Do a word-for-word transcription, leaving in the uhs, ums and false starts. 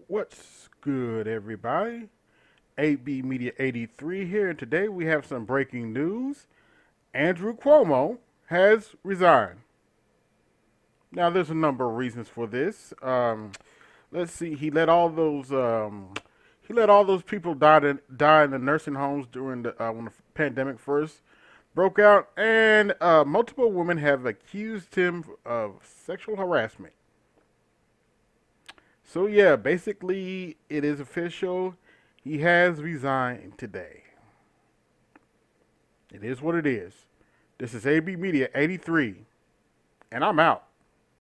What's good, everybody? A B Media eighty-three here, and today we have some breaking news. Andrew Cuomo has resigned. Now, there's a number of reasons for this. Um, let's see. He let all those um, he let all those people die in, die in the nursing homes during the uh, when the pandemic first broke out, and uh, multiple women have accused him of sexual harassment. So yeah, basically it is official. He has resigned today. It is what it is. This is A B Media eighty-three, and I'm out.